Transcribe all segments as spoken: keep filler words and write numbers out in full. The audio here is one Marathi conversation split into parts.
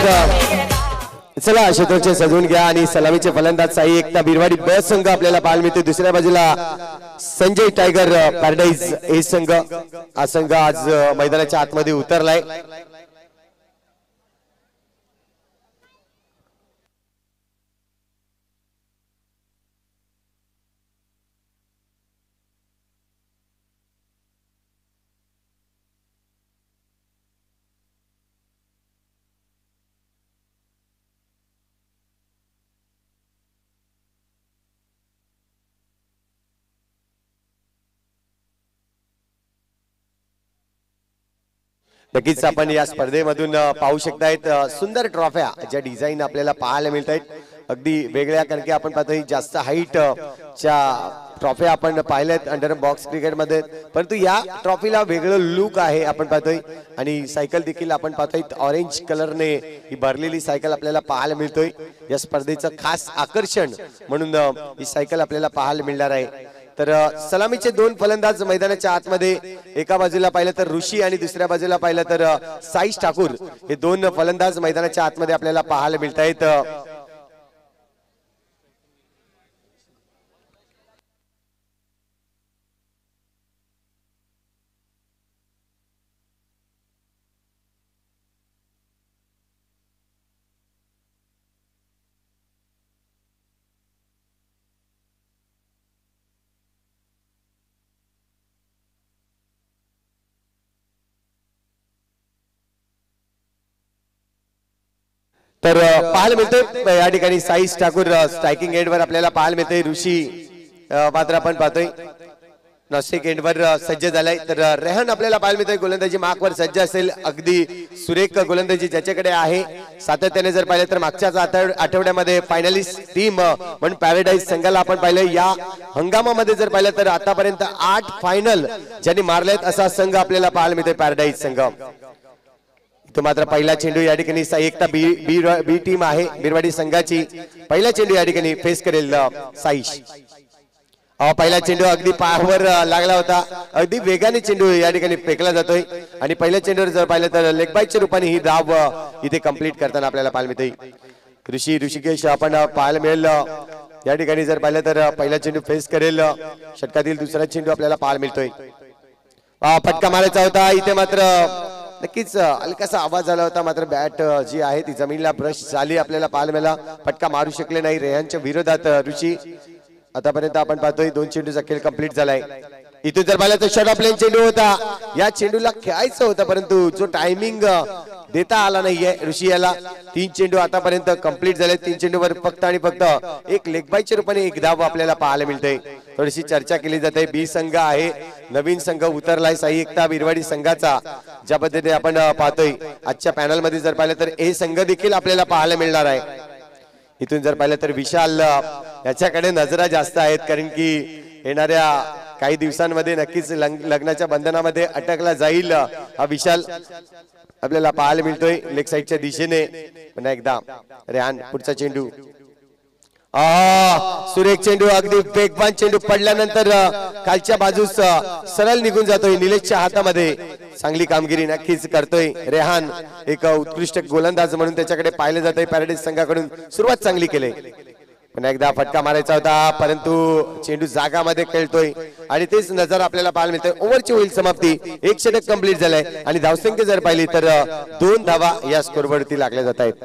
चला क्षेत्रचे सजवून घ्या आणि सलामीचे फलंदाज साई एकता बिरवाडी ब संघ आपल्याला पाहायला मिळते। दुसऱ्या बाजूला संजय टायगर पॅराडाइज ए संघ हा संघ आज मैदानाच्या आतमध्ये उतरलाय। नक्कीच आपण या स्पर्धेमधून पाहू शकतायत सुंदर ट्रॉफ्या ज्या डिझाईन आपल्याला पाहायला मिळत आहेत अगदी वेगळ्या, कारण की आपण पाहतोय जास्त हाईट च्या ट्रॉफ्या आपण पाहिल्यात अंडर बॉक्स क्रिकेट मध्ये, परंतु या ट्रॉफीला वेगळं लुक आहे आपण पाहतोय। आणि सायकल देखील आपण पाहतोय ऑरेंज कलरने ही भरलेली सायकल आपल्याला पाहायला मिळतोय। या स्पर्धेचं खास आकर्षण म्हणून ही सायकल आपल्याला पाहायला मिळणार आहे। तर सलामीचे दोन फलंदाज मैदानाच्या आतमध्ये, एका बाजूला पाहिलं तर ऋषी आणि दुसऱ्या बाजूला पाहिलं तर साईश ठाकूर, हे दोन फलंदाज मैदानाच्या आतमध्ये आपल्याला पाहायला मिळत आहेत। तर पाहायला मिळतोय या ठिकाणी साईश ठाकूर स्ट्रायकिंग एंडवर आपल्याला पाहायला मिळतोय। ऋषी मात्र आपण पाहतोय नाशिक एंडवर सज्ज झालाय। तर रेहान आपल्याला पाहायला मिळतोय गोलंदाजी मार्कवर सज्ज असेल, अगदी सुरेख गोलंदाजी ज्याच्याकडे आहे। सातत्याने जर पाहिलं तर मागच्याच आठवड्यामध्ये फायनलिस्ट टीम म्हणून पॅराडाइज संघाला आपण पाहिलं। या हंगामामध्ये जर पाहिलं तर आतापर्यंत आठ फायनल ज्यांनी मारलेत असा संघ आपल्याला पाहायला मिळतोय पॅराडाइज संघ। तो मात्र पहिला चेंडू या ठिकाणी एकता बी बी बी टीम आहे बिरवाडी संघाची, पहिला चेंडू या ठिकाणी फेस करेल साईश। पहिला चेंडू अगदी पायावर लागला होता, अगदी वेगाने चेंडू या ठिकाणी फेकला जातोय आणि पहिल्या चेंडूवर जर पाहिलं तर लेग बाईच्या रूपाने ही धाव इथे कंप्लीट करताना आपल्याला पाहायला मिळते। ऋषी ऋषिकेश आपण पाहायला मिळेल या ठिकाणी जर पाहिलं तर पहिला चेंडू फेस करेल, षटकातील दुसरा चेंडू आपल्याला पाहायला मिळतोय। फटका मारायचा होता इथे, मात्र नक्कीच हलकासा आवाज झाला होता, मात्र बॅट जी आहे ती जमिनीला ब्रश झाली आपल्याला पाहायला मिळाला। फटका मारू शकले नाही रेहानच्या विरोधात ऋषी। आतापर्यंत आपण पाहतोय दोन चेंडूचा खेळ कंप्लीट झालाय। इथून जर पाहिलं तर शॉर्ट ऑफ लेन चेंडू होता, या चेंडूला खेळायचं होतं परंतु जो टायमिंग देता आला नाहीये ऋषी याला। तीन चेंडू आतापर्यंत कंप्लीट झाले, तीन चेंडूवर फक्त आणि फक्त एक लेग बाईच्या रूपाने एक धाव आपल्याला पाहायला मिळते। थोडीशी चर्चा केली जाते, बी संघ आहे, नवीन संघ उतरलाय साई एकता बिरवाडी संघाचा, ज्या पद्धतीने आपण पाहतोय आजच्या पॅनल मध्ये जर पाहिलं तर ए संघ देखील आपल्याला पाहायला मिळणार आहे। इथून जर पाहिलं तर विशाल याच्याकडे नजरा जास्त आहेत, कारण की येणाऱ्या काही दिवसांमध्ये नक्कीच लग्नाच्या बंधनामध्ये अटकला जाईल हा विशाल आपल्याला पाहायला मिळतोय लेग साइडच्या दिशेने। पुन्हा एकदा रेहान पुढचा चेंडू, आ सुरेख चेंडू, अगदी वेगवान चेंडू पडल्यानंतर खालच्या बाजूस सरळ निघून जातोय निलेशच्या हातामध्ये। चांगली कामगिरी नक्कीच करतोय रेहान, एक उत्कृष्ट गोलंदाज म्हणून त्याच्याकडे पाहिलं जातंय पॅराडाइज संघाकडून। सुरुवात चांगली केली, पुन्हा एकदा फटका मारायचा होता परंतु चेंडू जागामध्ये खेळतोय आणि तेच नजर आपल्याला पाहायला मिळतोय। ओव्हरची होईल समाप्ती, एक षटक कंप्लीट झालंय आणि धावसंख्या जर पाहिली तर दोन धावा या स्कोरवरती लागल्या जात आहेत।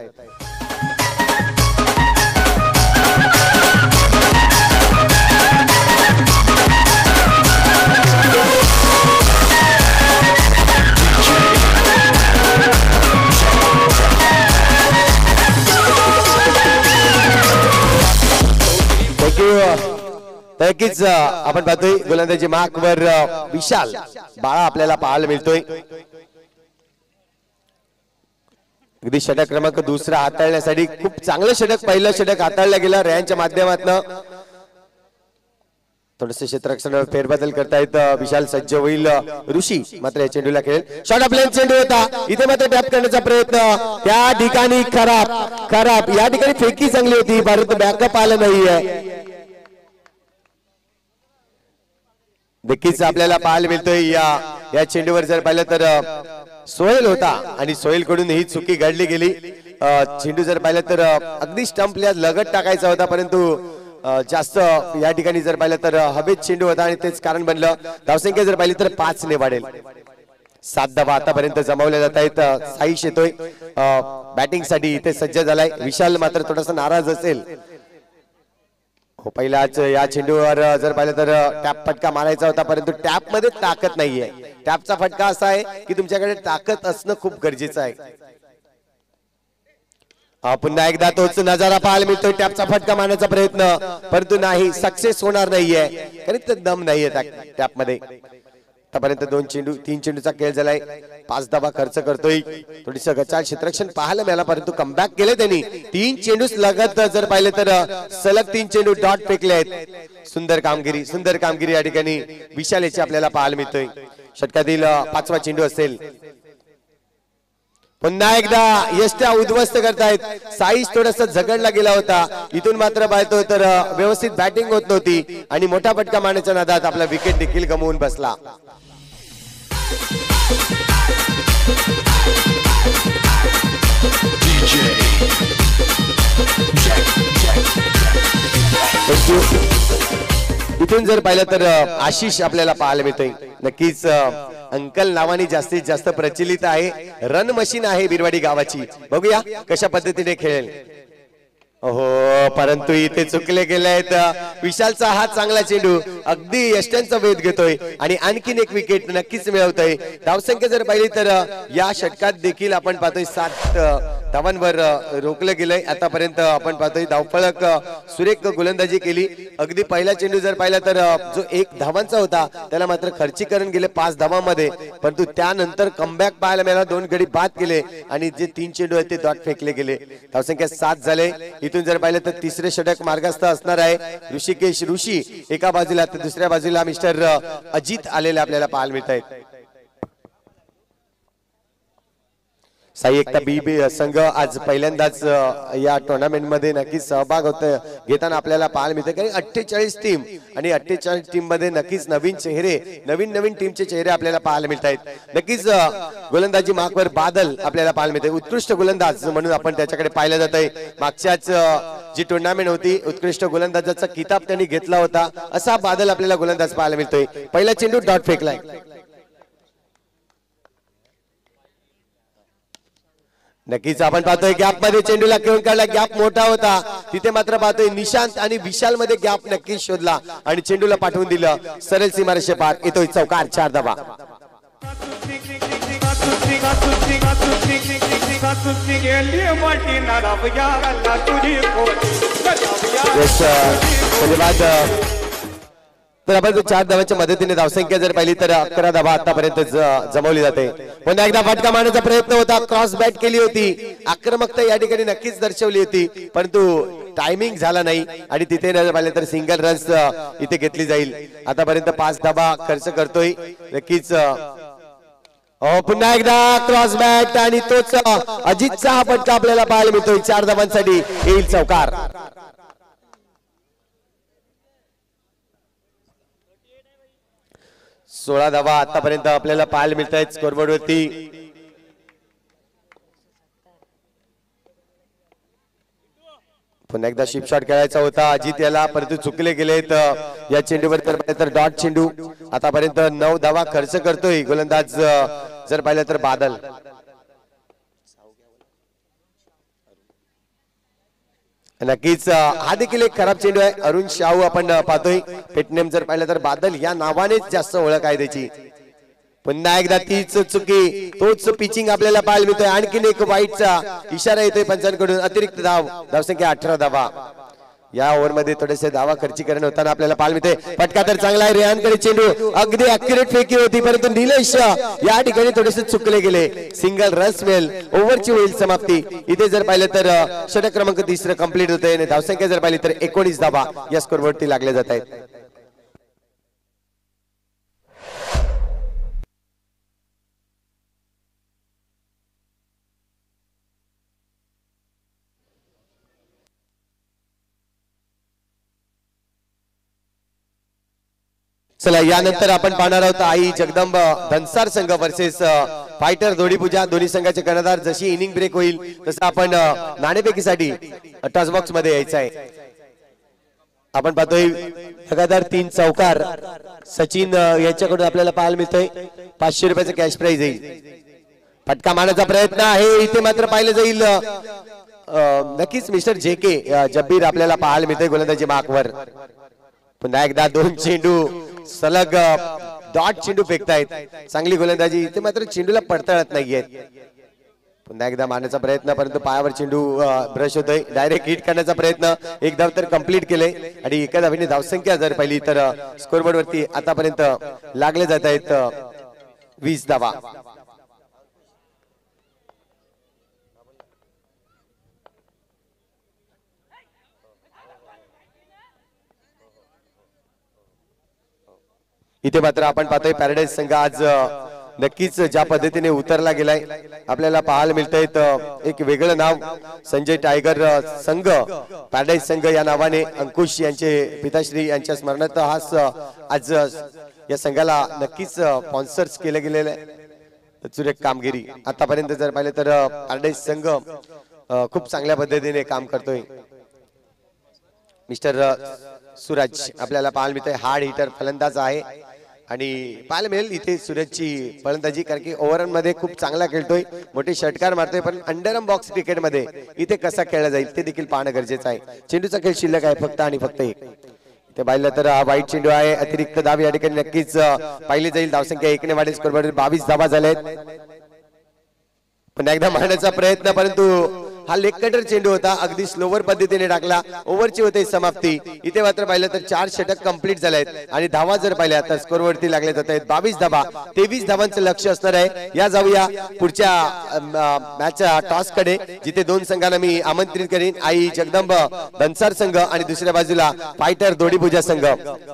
नक्कीच आपण पाहतोय गोलंदाजी मार्कवर विशाल बाळा आपल्याला पाहायला मिळतोय। अगदी षटक क्रमांक दुसरा हाताळण्यासाठी खूप चांगलं षटक, पहिलं षटक हाताळलं गेलं रेहानच्या माध्यमातून। थोडंसं क्षेत्ररक्षण फेरबदल करतायत विशाल, सज्ज होईल ऋषी, मात्र या चेंडूला खेळेल। शॉर्ट ऑफ लेन चेंडू होता, इथे मात्र टॅप करण्याचा प्रयत्न, त्या ठिकाणी खराब खराब या ठिकाणी फेकी चांगली होती परंतु बॅकअप आलं नाहीये। नक्कीच आपल्याला पाहायला मिळतोय या या चेंडूवर जर पाहिलं तर सोहेल होता आणि सोहेल कडून ही चुकी घडली गेली। चेंडू जर पाहिलं तर अगदी स्टंपला लगत टाकायचा होता, परंतु जास्त या ठिकाणी जर पाहिलं तर हवेत चेंडू होता आणि तेच कारण बनलं. धावसंख्या जर पाहिली तर पाच ने वाढेल. सात धावा आतापर्यंत जमावल्या जात आहेत. साईश येतोय बॅटिंग साठी, इथे सज्ज झालाय. विशाल मात्र थोडासा नाराज असेल. हो, पहिलाच या चेंडूवर जर पाहिलं तर टॅप फटका मारायचा होता, परंतु टॅप मध्ये ताकद नाहीये. टॅपचा फटका असा आहे की तुमच्याकडे ताकद असणं खूप गरजेचं आहे. पुन्हा एकदा तोच नजारा पाहायला मिळतोय. टॅपचा फटका मारण्याचा प्रयत्न, परंतु नाही, सक्सेस होणार नाहीये, कारण ते दम नाहीये टॅप मध्ये. आतापर्यंत दोन चेंडू तीन चेंडूचा खेळ झालाय. पाच धावा खर्च करतोय. थोडीस गचाळ क्षेत्ररक्षण पाहायला मिळाला, परंतु कमबॅक केले त्यांनी. तीन चेंडूच लगत जर पाहिले तर सलग तीन चेंडू डॉट फेकले आहेत. सुंदर कामगिरी सुंदर कामगिरी या ठिकाणी विशाल याची आपल्याला पाहायला मिळतोय. षटकातील पाचवा चेंडू असेल. पुन्हा एकदा यष्ट्या उद्ध्वस्त करतायत. साईश थोडासा झगडला गेला होता. इथून मात्र पाहतोय तर व्यवस्थित बॅटिंग होत नव्हती आणि मोठा फटका मारण्याच्या नादात आपला विकेट देखील गमावून बसला. इथून जर पाहिलं तर आशिष आपल्याला पाहायला मिळतोय. नक्कीच अंकल नावाने जास्तीत जास्त प्रचलित आहे. रन मशीन आहे बिरवाडी गावाची. बघूया कशा पद्धतीने खेळेल. हो, परंतु इथे चुकले गेलेत. विशालचा हा चांगला चेंडू अगदी यष्ट्यांचा वेध घेतोय आणि आणखीन एक विकेट नक्कीच मिळवतोय. धावसंख्या जर पाहिली तर या षटकात देखील आपण पाहतोय सात धावांवर रोखलं गेलंय. आतापर्यंत आपण पाहतोय धावफलक सुरेख गोलंदाजी केली. अगदी पहिला चेंडू जर पाहिला तर जो एक धावांचा होता त्याला मात्र खर्चीकरण गेले पाच धावांमध्ये, परंतु त्यानंतर कमबॅक पाहायला मिळाला. दोन गडी बाद केले आणि जे तीन चेंडू आहेत ते डॉट फेकले गेले. धावसंख्या सात झाले. इथून जर पाहिलं तर तिसरे षटक मार्गस्थ असणार आहे. ऋषिकेश ऋषी एका बाजूला तर दुसऱ्या बाजूला मिस्टर अजित आलेले आपल्याला पाहायला मिळत आहेत. साई एकता बी बी संघ आज पहिल्यांदाच या टुर्नामेंट मध्ये नक्कीच सहभाग होत घेताना आपल्याला पाहायला मिळते. कारण अठ्ठेचाळीस टीम आणि अठ्ठेचाळीस टीम मध्ये नक्कीच नवीन चेहरे नवीन नवीन टीमचे चेहरे आपल्याला पाहायला मिळत आहेत. नक्कीच गोलंदाजी मार्कवर बादल आपल्याला पाहायला मिळते. उत्कृष्ट गोलंदाज म्हणून आपण त्याच्याकडे पाहिलं जात आहे. मागच्याच जी टुर्नामेंट होती उत्कृष्ट गोलंदाजाचा किताब त्यांनी घेतला होता. असा बादल आपल्याला गोलंदाज पाहायला मिळतोय. पहिला चेंडू डॉट फेकलाय. नक्कीच आपण पाहतोय गॅप मध्ये चेंडूला खेळून काढला. गॅप मोठा होता. तिथे मात्र पाहतोय निशांत आणि विशाल मध्ये गॅप नक्कीच शोधला आणि चेंडूला पाठवून दिलं. सरळ सीमारेषे पार येतोय चौकार. चार धावा. तर आपण चार धावांच्या मदतीने धावसंख्या जर पाहिली तर अकरा धावा आतापर्यंत जमवली जाते. पुन्हा एकदा फटका मारण्याचा प्रयत्न होता. क्रॉस बॅट केली होती. आक्रमकता या ठिकाणी नक्कीच दर्शवली होती, परंतु टायमिंग झाला नाही आणि तिथे जर पाहिलं तर सिंगल रन्स इथे घेतली जाईल. आतापर्यंत पाच धावा खर्च करतोय. नक्कीच पुन्हा एकदा क्रॉस बॅट आणि तोच अजितचा हा फटका आपल्याला पाहायला मिळतोय. चार धावांसाठी येईल चौकार. सोळा धावा आतापर्यंत आपल्याला पाहायला मिळत आहेत स्कोरबोर्ड वरती. पुन्हा एकदा शिप शॉट खेळायचा होता अजित याला, परंतु चुकले गेलेत. या चेंडूवर तर डॉट चेंडू. आतापर्यंत नऊ धावा खर्च करतोय गोलंदाज जर पाहिलं तर बादल. नक्कीच हा देखील एक खराब चेंडू आहे. अरुण शाहू आपण पाहतोय. पेटनेम जर पाहिलं तर बादल या नावानेच जास्त ओळख आहे त्याची. पुन्हा एकदा तीच चुकी तोच पिचिंग आपल्याला पाहायला मिळतोय. आणखीन एक वाईटचा इशारा येतोय पंचांकडून. अतिरिक्त धाव. धावसंख्या अठरा धावा. या ओव्हर मध्ये थोडेसे धावा खर्चीकरण होताना आपल्याला पाहायला मिळते. फटका तर चांगला आहे. रेहानकडे चेंडू अगदी अॅक्युरेट फेकी होती, परंतु निलेश या ठिकाणी थोडेसे चुकले गेले. सिंगल रस मिळेल. ओव्हरची होईल समाप्ती. इथे जर पाहिलं तर षटक क्रमांक तिसरं कंप्लीट होतंय आणि धावसंख्या जर पाहिली तर एकोणीस धावा या स्कोरवरती लागले जात आहेत. चला यानंतर आपण पाहणार आहोत आई जगदंब धनसार संघ वर्सेस फायटर जोडीपूजा दोन्ही संघाचे कर्णधार जशी इनिंग ब्रेक होईल तसं आपण नाणेफेकीसाठी टॉस बॉक्स मध्ये यायचं आहे. आपण पाहतोय लगातार तीन चौकार सचिन यांच्याकडून आपल्याला पाहायला मिळतोय. पाचशे रुपयाचं कॅश प्राइज येईल. फटका मारण्याचा प्रयत्न आहे इथे मात्र पाहिलं जाईल. नक्कीच मिस्टर जे के जब्बीर आपल्याला पाहायला मिळतोय गोलंदाजी मार्कवर. पुन्हा एकदा दोन चेंडू सलग डॉट चेंडू फेकतायत. चांगली गोलंदाजी इथे मात्र चेंडूला पडताळत नाहीयेत. पुन्हा एकदा मारण्याचा प्रयत्न परंतु पायावर चेंडू ब्रश होतोय. डायरेक्ट हिट करण्याचा प्रयत्न एक धाव तर कंप्लीट केले आणि एका धावेने धावसंख्या जर पाहिली तर स्कोरबोर्ड वरती आतापर्यंत लागले जात आहेत वीस धावा. इथे मात्र आपण पाहतोय पॅराडाईज संघ आज नक्कीच ज्या पद्धतीने उतरला गेलाय आपल्याला पाहायला मिळतंय. एक वेगळं नाव संजय टायगर संघ पॅराडाईज संघ या नावाने अंकुश यांचे पिताश्री यांच्या स्मरणार्थ हा आज या संघाला नक्कीच स्पॉन्सर्स केले गेलेले आहे. सुरेख कामगिरी आतापर्यंत जर पाहिलं तर पॅराडाईज संघ खूप चांगल्या पद्धतीने काम करतोय. मिस्टर सूरज आपल्याला पाहायला मिळतोय हार्ड हिटर फलंदाज आहे आणि पाहायला मिळेल इथे सूरजची फलंदाजी कारण की ओव्हरऑल मध्ये खूप चांगला खेळतोय. मोठे षटकार मारतोय पण अंडरआर्म बॉक्स क्रिकेट मध्ये इथे कसा खेळला जाईल ते देखील पाहणं गरजेचं आहे. चेंडूचा खेळ शिल्लक आहे फक्त आणि फक्त एक. इथे पाहिलं तर हा वाईट चेंडू आहे. अतिरिक्त धाव या ठिकाणी नक्कीच पाहिली जाईल. धावसंख्या एकने वाढेल. स्कोरबोर्ड बावीस धावा झाल्यात. पुन्हा एकदा मारण्याचा प्रयत्न परंतु हा लेग कटर चेंडू होता. अगदी स्लोवर पद्धतीने टाकला. ओव्हरची होते समाप्ती. इथे मात्र पाहिलं तर चार षटक कंप्लीट झाले आहेत आणि धावा जर पाहिल्या तर स्कोरवरती लागले जात आहेत बावीस धावा. तेवीस धावांचं लक्ष असणार आहे. या जाऊया पुढच्या मॅचच्या टॉस कडे जिथे दोन संघांना मी आमंत्रित करेन. आई जगदंब दनसार संघ आणि दुसऱ्या बाजूला फायटर दोडीपूजा संघ.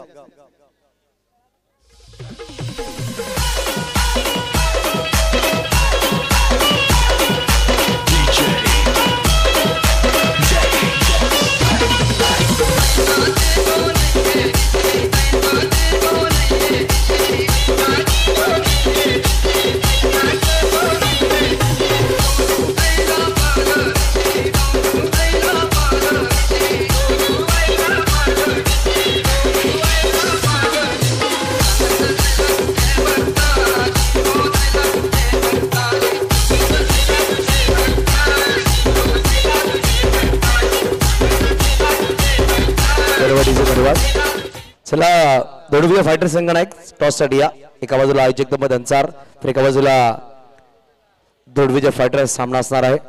चला दोडूपूजा फायटर संघ नायक टॉस साठी या. एका बाजूला आई जगदंब दनसार तर एका बाजूला दोडूपूजा फायटर सामना असणार आहे.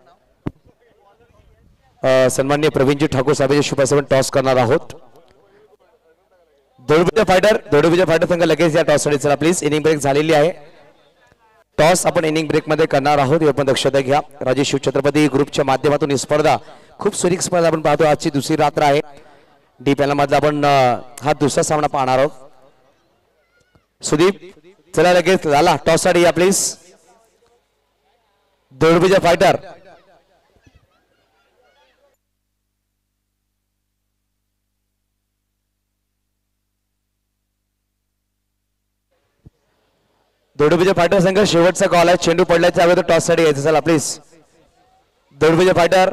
सन्माननीय प्रवीणजी ठाकूर साहेबांच्या शुभासमन टॉस करणार आहोत. दोडूपूजा फायटर दोडूपूजा फायटर संघ लगेच या टॉस साठी चला प्लीज. इनिंग ब्रेक झालेली आहे. टॉस आपण इनिंग ब्रेक मध्ये करणार आहोत हे पण दक्षता घ्या. राजे शिवछत्रपती ग्रुपच्या माध्यमातून ही स्पर्धा खूप सुरेख स्पर्धा आपण पाहतो. आजची दुसरी रात्र आहे. डी पॅनल मधला आपण हा दुसरा सामना पाहणार आहोत. सुदीप चला लगेच झाला टॉस साठी या प्लीज. दोडूपूजा फायटर दोडूपूजा फायटर संघ शेवटचा कॉल आहे. चेंडू पडल्याच्या अगोदर टॉस साठी यायचं. चला प्लीज दोडूपूजा फायटर.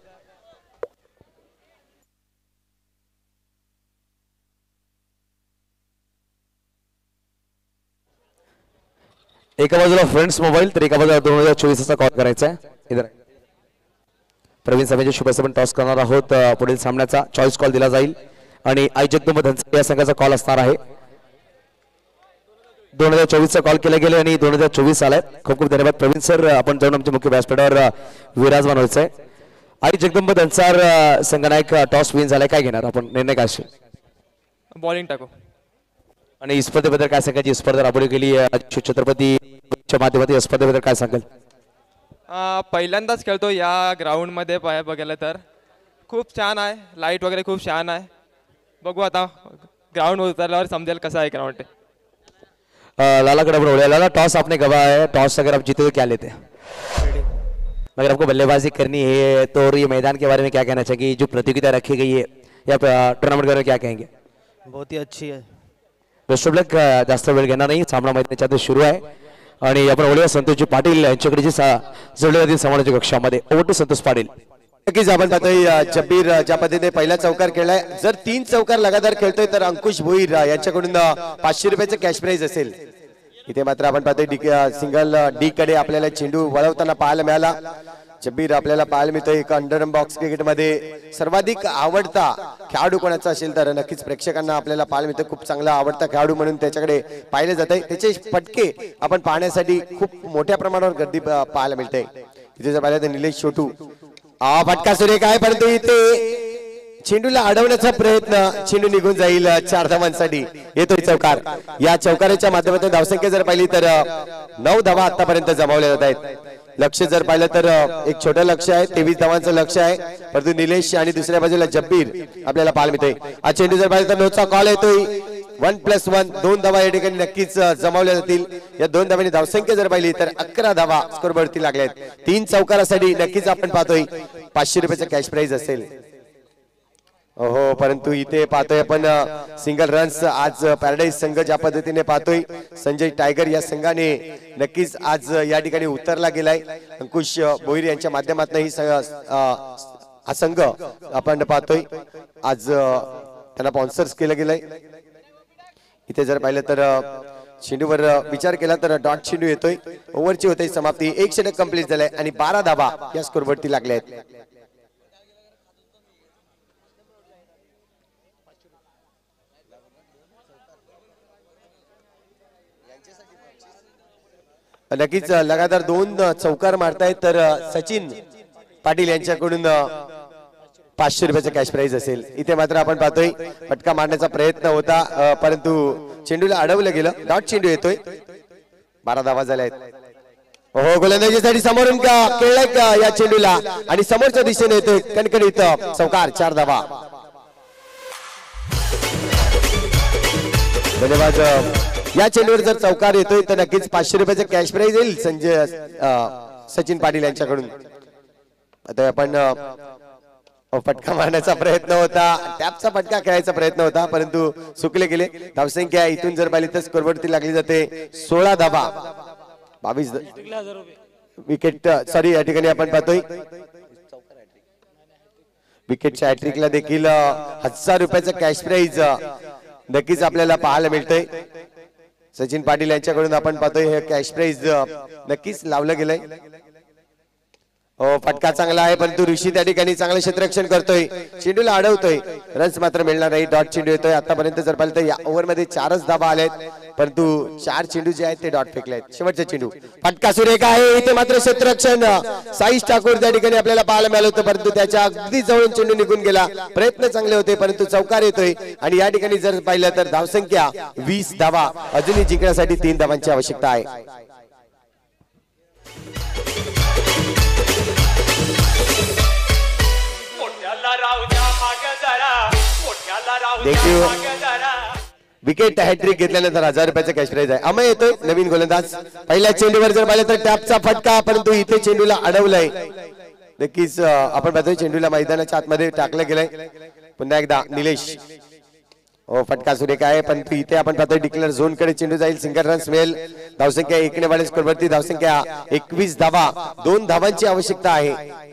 एका बाजूला फ्रेंड्स मोबाईल तर एका बाजूला दोन हजार चोवीसचा कॉल करायचा आहे. इधर प्रवीण साहेबांच्या शुभेच्छा टॉस करणार आहोत. पुढील सामन्याचा चॉईस कॉल दिला जाईल आणि आई जगदंब दनसार या संघाचा कॉल असणार आहे. दोन हजार चोवीसचा कॉल केला गेले आणि दोन हजार चोवीस आलाय. खूप खूप धन्यवाद प्रवीण सर. आपण जाऊन आमच्या मुख्य व्यासपीठावर विराजमान व्हायचं आहे. आई जगदंब दनसार संघ नायक टॉस विन झालाय. काय घेणार आपण निर्णय काय असेल? बॉलिंग टाकू. आणि स्पर्धेबद्दल काय सांगायची? स्पर्धा राबवली गेली छत्रपतीच्या माध्यमातून स्पर्धेबद्दल काय सांगाल? पहिल्यांदाच खेळतो या ग्राउंड मध्ये पाय बघायला तर खूप छान आहे. लाईट वगैरे खूप छान आहे. बघू आता ग्राउंड उतरल्यावर समजेल कसं आहे ग्राउंड. लाला कड़ा बोले लाला टॉस आपने गवाया है. टॉस अगर आप जीते तो क्या लेते हैं? अगर आपको बल्लेबाजी करनी है तो और ये मैदान के बारे में क्या कहना चाहिए? जो प्रतियोगिता रखी गई है या टूर्नामेंट के बारे में क्या कहेंगे? बहुत ही अच्छी है. Best of luck. जास्त वेळ घेणार नाही. सामना मैदानाच्या आधी सुरू आहे आणि आपण बोलूया संतोषजी पाटील यांच्याकडे जे जोडले जातील समालोचक कक्षामध्ये. Over to Santosh Patil. नक्कीच आपण पाहतोय जब्बीर ज्या पद्धतीने पहिला चौकार खेळलाय, जर तीन चौकार लगातार खेळतोय तर अंकुश भोईर यांच्याकडून पाचशे रुपयाचं कॅश प्राइज असेल. इथे मात्र आपण पाहतोय डी सिंगल डी कडे आपल्याला चेंडू वळवताना पाहायला मिळाला. जब्बीर आपल्याला पाहायला मिळतोय एक अंडर बॉक्स क्रिकेटमध्ये सर्वाधिक आवडता खेळाडू कोणाचा असेल तर नक्कीच प्रेक्षकांना आपल्याला पाहायला मिळतं. खूप चांगला आवडता खेळाडू म्हणून त्याच्याकडे पाहिले जात आहे. त्याचे फटके आपण पाहण्यासाठी खूप मोठ्या प्रमाणावर गर्दी पाहायला मिळते. इथे जर पाहिलं तर निलेश छोटू हा फटका सुरेख आहे, परंतु इथे चेंडूला अडवण्याचा प्रयत्न, चेंडू निघून जाईल. चार धावांसाठी येतोय चौकार. या चौकाराच्या माध्यमातून धावसंख्या जर पाहिली तर नऊ धावा आतापर्यंत जमावल्या जात आहेत. लक्ष जर पाहिलं तर एक छोटं लक्ष आहे, तेवीस धावांचं लक्ष आहे, परंतु निलेश आणि दुसऱ्या बाजूला जब्बीर आपल्याला पाहायला मिळतोय. हा चेंडू जर पाहिलं तर नोचा कॉल येतोय. वन प्लस वन दोन धावा या ठिकाणी नक्कीच जमावल्या जातील. या दोन धावांनी धावसंख्या जर पाहिली तर अकरा धावा स्कोरवरती लागल्या आहेत. तीन चौकारासाठी नक्कीच आपण पाहतोय पाचशे रुपयाचं कॅश प्राइज असेल. हो, परंतु इथे पाहतोय आपण सिंगल रन्स आज पॅराडाईज संघ ज्या पद्धतीने पाहतोय, संजय टायगर या संघाने नक्कीच आज या ठिकाणी उतरला गेलाय. अंकुश भोईर यांच्या माध्यमातून ही हा संघ आपण पाहतोय आज त्यांना स्पॉन्सर्स केलं गेलंय. इथे जर पाहिलं तर चेंडूवर विचार केला तर डॉट चेंडू येतोय. ओव्हरची होते समाप्ती. एक षटक कंप्लीट झालंय आणि बारा धावा या स्कोरवरती लागल्या आहेत. नक्कीच लगातार दोन चौकार मारतायत तर सचिन पाटील यांच्याकडून पाचशे रुपयाचा कॅश प्राइज असेल. इथे मात्र आपण पाहतोय फटका मारण्याचा प्रयत्न होता, परंतु चेंडूला अडवलं गेलं. डॉट चेंडू येतोय. बारा धावा झाल्या आहेत. हो, गोलंदाजीसाठी समोरून का खेळलाय का या चेंडूला आणि समोरच्या दिशेने येतोय कणकणीत चौकार. चार धावा. धन्यवाद. या चेंडूवर जर चौकार येतोय तर नक्कीच पाचशे रुपयाचं कॅश प्राइज येईल संजय सचिन पाटील यांच्याकडून. आता आपण फटका मारण्याचा प्रयत्न होता, टॅपचा फटका खेळायचा प्रयत्न होता, परंतु चुकले गेले. धावसंख्या इथून जर पाहिली तर स्कोरवरती लागली जाते सोळा धावा. बावीस विकेट सॉरी या ठिकाणी आपण पाहतोय विकेटच्या हॅट्रिकला देखील हजार रुपयाचा कॅश प्राइज नक्कीच आपल्याला पाहायला मिळतंय. सचिन पाटील यांच्याकडून आपण पाहतोय हे कॅश प्राइज नक्कीच लावलं गेलंय. हो, फटका चांगला आहे, परंतु ऋषी त्या ठिकाणी चांगलं क्षेत्ररक्षण करतोय. चेंडूला अडवतोय. रन्स मात्र मिळणार नाही. डॉट चेंडू येतोय. आतापर्यंत जर पाहिलं तर या ओव्हर मध्ये चारच धावा आल्यात, परंतु चार चेंडू जे आहेत ते डॉट फेकले आहेत. शेवटचा चेंडू फटका सुरेख आहे. इथे मात्र क्षेत्ररक्षण साईश ठाकूर त्या ठिकाणी आपल्याला पाहायला मिळालं होतं, परंतु त्याच्या अगदी जवळून चेंडू निघून गेला. प्रयत्न चांगले होते, परंतु चौकार येतोय आणि या ठिकाणी जर पाहिलं तर धावसंख्या वीस धावा. अजूनही जिंकण्यासाठी तीन धावांची आवश्यकता आहे. देखील विकेट हॅट्रिक घेतल्यानंतर हजार रुपयाचा कॅश प्राइज आहे. अमय येतोय नवीन गोलंदाज. पहिल्या चेंडूवर जर पाहिलं तर टॅपचा फटका, परंतु इथे चेंडूला अडवलंय. नक्कीच आपण पाहतोय चेंडूला मैदानाच्या आतमध्ये टाकलं गेलंय. पुन्हा एकदा निलेश. हो, फटका सुरेख आहे, परंतु इथे आपण पाहतोय डिक्लेअर झोन कडे चेंडू जाईल. सिंगल रन्स मिळेल. धावसंख्या एकने वाढेल. स्कोरवरती धावसंख्या एकवीस धावा. दोन धावांची आवश्यकता आहे.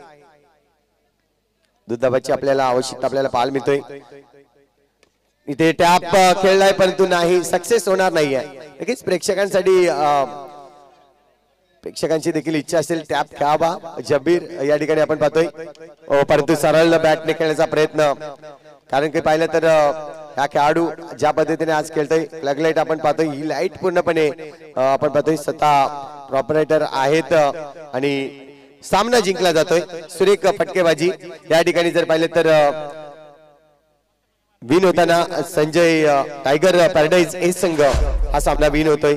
दोन धावांची आपल्याला आवश्यकता आपल्याला पाहायला मिळतोय. इथे टॅप खेळलाय, परंतु नाही, सक्सेस होणार नाहीये. नक्कीच प्रेक्षकांसाठी प्रेक्षकांची देखील इच्छा असेल टॅप खेळावा. जब्बीर या ठिकाणी आपण पाहतोय, परंतु सरळ बॅटने खेळण्याचा प्रयत्न. कारण की पाहिलं तर हा खेळाडू ज्या पद्धतीने आज खेळतोय, प्लग लाईट आपण पाहतोय, ही लाईट पूर्णपणे आपण पाहतोय स्वतः ऑपरेटर आहेत आणि सामना जिंकला जातोय. सुरेख फटकेबाजी या ठिकाणी जर पाहिलं तर विन होताना संजय टायगर पॅराडाईज ए संघ हा सामना विन होतोय.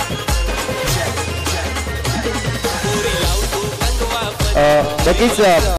नक्कीच